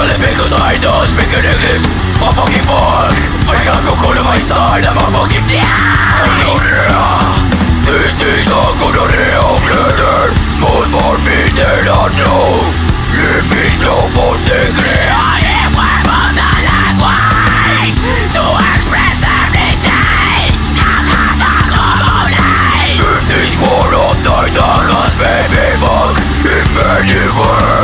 it because I don't speak in English. Oh fucking fuck, I can't go cold on my side. I'm a fucking gonorrhea. This is a gonorrhea letter. More forbidden unknown. Living no for degree. I am one of the language to express everything. If this war of die, the has made me fuck in many ways.